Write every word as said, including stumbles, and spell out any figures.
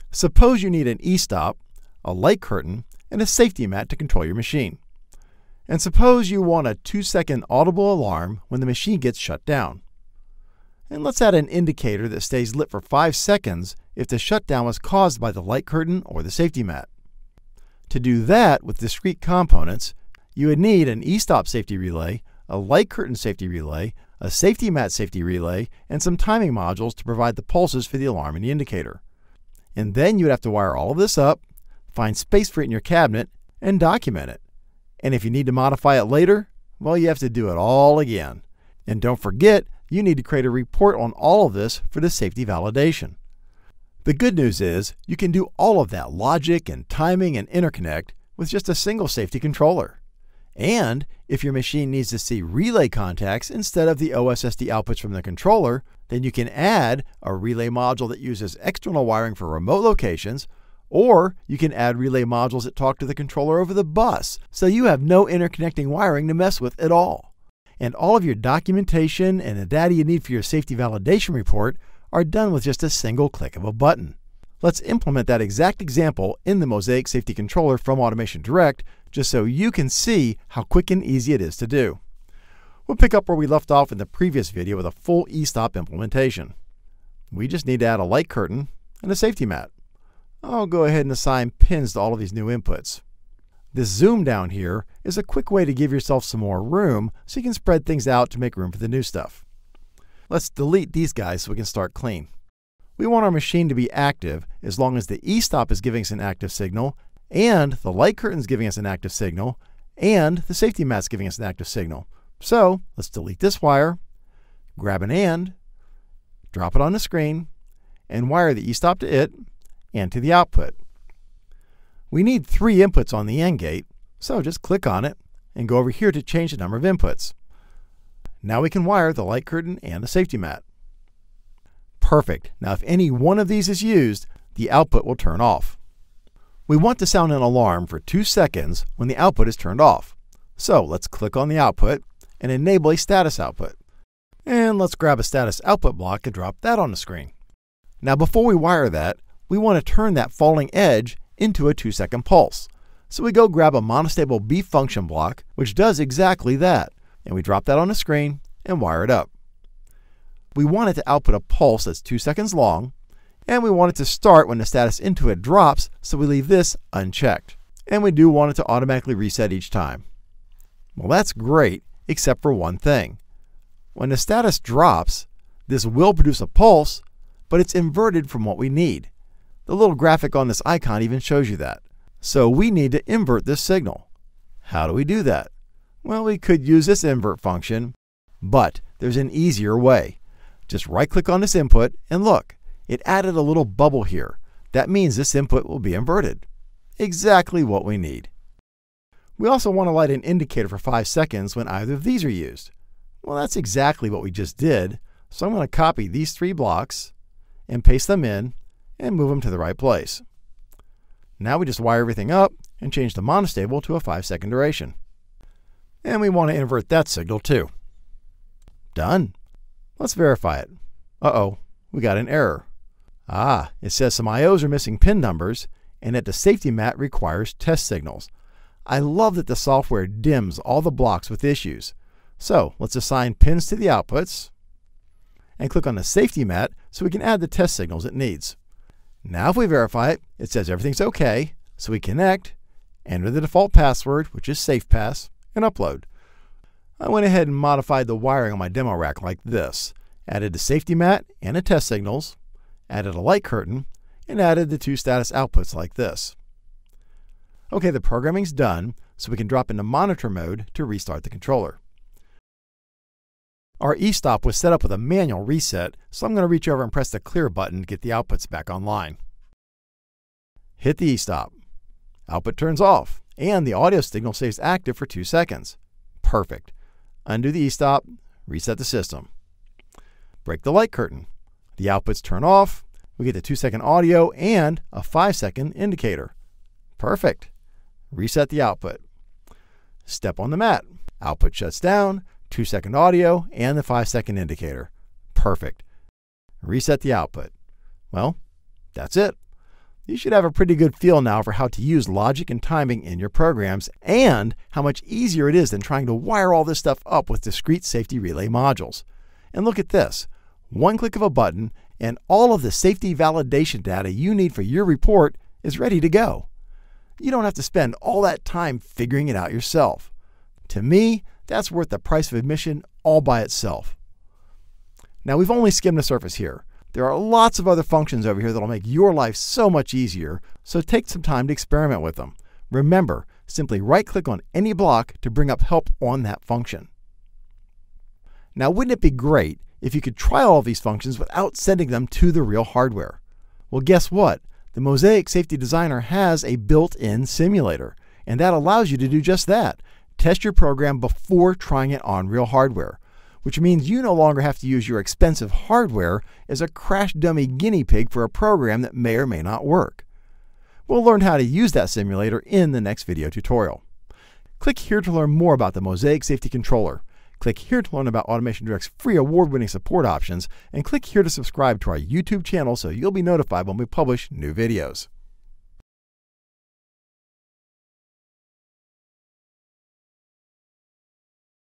Suppose you need an e-stop, a light curtain, and a safety mat to control your machine. And suppose you want a two second audible alarm when the machine gets shut down. And let's add an indicator that stays lit for five seconds if the shutdown was caused by the light curtain or the safety mat. To do that with discrete components, you would need an e-stop safety relay, a light curtain safety relay, a safety mat safety relay, and some timing modules to provide the pulses for the alarm and the indicator. And then you would have to wire all of this up, find space for it in your cabinet, and document it. And if you need to modify it later, well, you have to do it all again. And don't forget, you need to create a report on all of this for the safety validation. The good news is you can do all of that logic and timing and interconnect with just a single safety controller. And if your machine needs to see relay contacts instead of the O S S D outputs from the controller, then you can add a relay module that uses external wiring for remote locations, or you can add relay modules that talk to the controller over the bus, so you have no interconnecting wiring to mess with at all. And all of your documentation and the data you need for your safety validation report are done with just a single click of a button. Let's implement that exact example in the MOSAIC Safety Controller from Automation Direct, just so you can see how quick and easy it is to do. We'll pick up where we left off in the previous video with a full e-stop implementation. We just need to add a light curtain and a safety mat. I'll go ahead and assign pins to all of these new inputs. This zoom down here is a quick way to give yourself some more room so you can spread things out to make room for the new stuff. Let's delete these guys so we can start clean. We want our machine to be active as long as the e-stop is giving us an active signal, and the light curtain is giving us an active signal, and the safety mat is giving us an active signal. So let's delete this wire, grab an AND, drop it on the screen, and wire the e-stop to it and to the output. We need three inputs on the AND gate, so just click on it and go over here to change the number of inputs. Now we can wire the light curtain and the safety mat. Perfect. Now if any one of these is used, the output will turn off. We want to sound an alarm for two seconds when the output is turned off. So let's click on the output and enable a status output. And let's grab a status output block and drop that on the screen. Now before we wire that, we want to turn that falling edge into a two second pulse. So we go grab a monostable B function block, which does exactly that. And we drop that on the screen and wire it up. We want it to output a pulse that's two seconds long, and we want it to start when the status input drops, so we leave this unchecked. And we do want it to automatically reset each time. Well, that's great, except for one thing. When the status drops, this will produce a pulse, but it's inverted from what we need. The little graphic on this icon even shows you that. So we need to invert this signal. How do we do that? Well, we could use this invert function, but there's an easier way. Just right-click on this input and look, it added a little bubble here. That means this input will be inverted. Exactly what we need. We also want to light an indicator for five seconds when either of these are used. Well, that's exactly what we just did. So I'm going to copy these three blocks and paste them in and move them to the right place. Now we just wire everything up and change the monostable to a five second duration. And we want to invert that signal too. Done. Let's verify it. Uh-oh, we got an error. Ah, it says some I Os are missing pin numbers and that the safety mat requires test signals. I love that the software dims all the blocks with issues. So let's assign pins to the outputs and click on the safety mat so we can add the test signals it needs. Now if we verify it, it says everything's okay, so we connect, enter the default password, which is SafePass, and upload. I went ahead and modified the wiring on my demo rack like this. Added the safety mat and the test signals, added a light curtain, and added the two status outputs like this. Okay, the programming's done, so we can drop into monitor mode to restart the controller. Our e-stop was set up with a manual reset, so I'm going to reach over and press the clear button to get the outputs back online. Hit the e-stop. Output turns off, and the audio signal stays active for two seconds. Perfect. Undo the e-stop, reset the system. Break the light curtain. The outputs turn off. We get the two second audio and a five second indicator. Perfect. Reset the output. Step on the mat. Output shuts down, two second audio, and the five second indicator. Perfect. Reset the output. Well, that's it. You should have a pretty good feel now for how to use logic and timing in your programs and how much easier it is than trying to wire all this stuff up with discrete safety relay modules. And look at this. One click of a button and all of the safety validation data you need for your report is ready to go. You don't have to spend all that time figuring it out yourself. To me, that's worth the price of admission all by itself. Now, we've only skimmed the surface here. There are lots of other functions over here that will make your life so much easier, so take some time to experiment with them. Remember, simply right-click on any block to bring up help on that function. Now, wouldn't it be great if you could try all of these functions without sending them to the real hardware? Well, guess what? The MOSAIC Safety Designer has a built-in simulator, and that allows you to do just that. Test your program before trying it on real hardware, which means you no longer have to use your expensive hardware as a crash dummy guinea pig for a program that may or may not work. We'll learn how to use that simulator in the next video tutorial. Click here to learn more about the MOSAIC Safety Controller. Click here to learn about Automation Direct's free award-winning support options, and click here to subscribe to our YouTube channel so you'll be notified when we publish new videos.